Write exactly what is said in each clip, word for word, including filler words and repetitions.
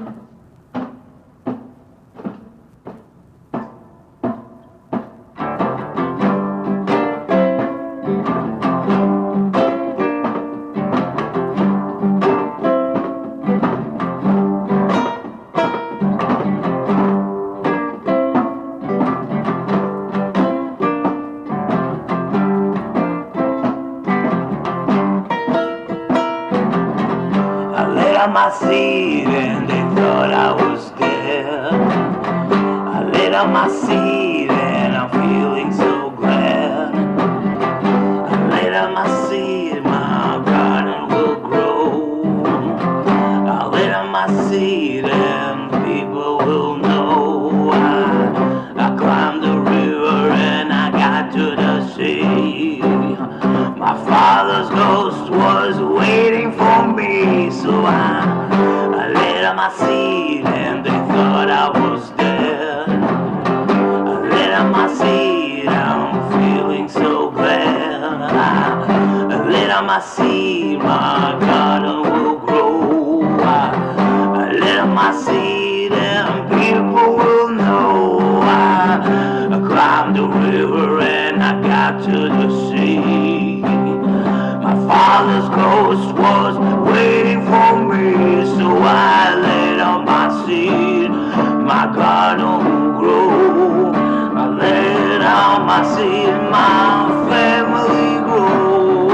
My seed and they thought I was dead. I laid on my seed and I'm feeling so glad. I laid on my seed, my garden will grow. I laid on my seed and people will know. I, I climbed the river and I got to the sea. My father's ghost was waiting for me, so I, I laid on my seed and they thought I was dead. I laid on my seed, I'm feeling so glad. I, I laid on my seed, my garden will grow. I, I laid on my seed and people will know. I, I climbed the river and I got to the sea. My father's ghost was waiting for me, so I laid on my seed, my garden will grow. I laid on my seed, my family grow.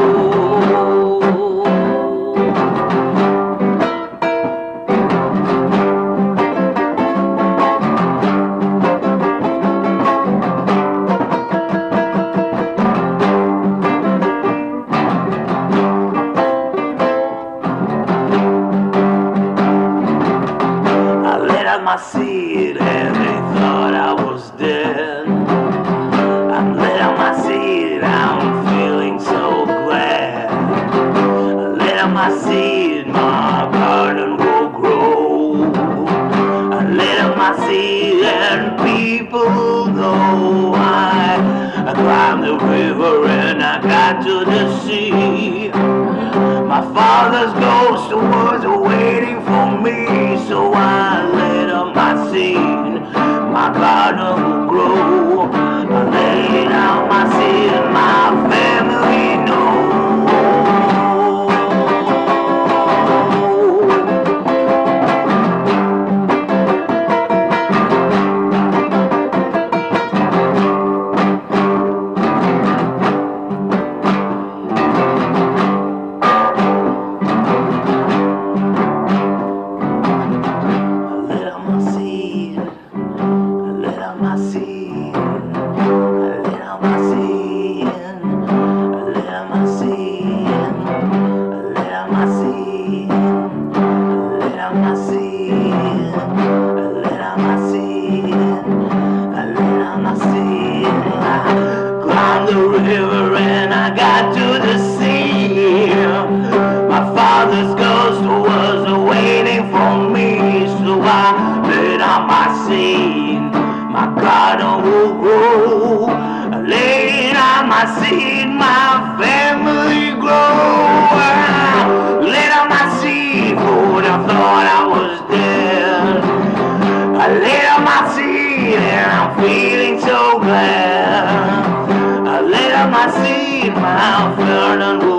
My seed and they thought I was dead. I laid on my seed, I'm feeling so glad. I laid on my seed, my garden will grow. I laid on my seed and people know. I, I climbed the river and I got to the sea. My father's ghost was waiting for me, so I laid on my seed, my garden will grow. I laid on my seed, my family knows. River and I got to the sea. My father's ghost was waiting for me, so I laid on my seed, my garden will grow. I laid on my seed, my family grow. I laid on my seed, who'd have thought I was dead. I laid on my seed and I'm feeling so glad. I laid on my seed, my garden